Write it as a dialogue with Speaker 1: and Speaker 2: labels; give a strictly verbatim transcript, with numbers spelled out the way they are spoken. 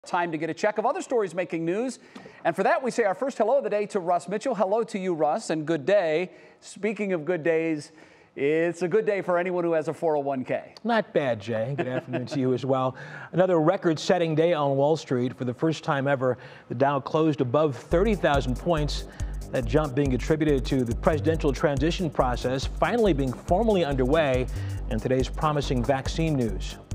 Speaker 1: Time to get a check of other stories making news. And for that, we say our first hello of the day to Russ Mitchell. Hello to you, Russ, and good day. Speaking of good days, it's a good day for anyone who has a four oh one K.
Speaker 2: Not bad, Jay. Good afternoon to you as well. Another record-setting day on Wall Street. For the first time ever, the Dow closed above thirty thousand points. That jump being attributed to the presidential transition process finally being formally underway and today's promising vaccine news.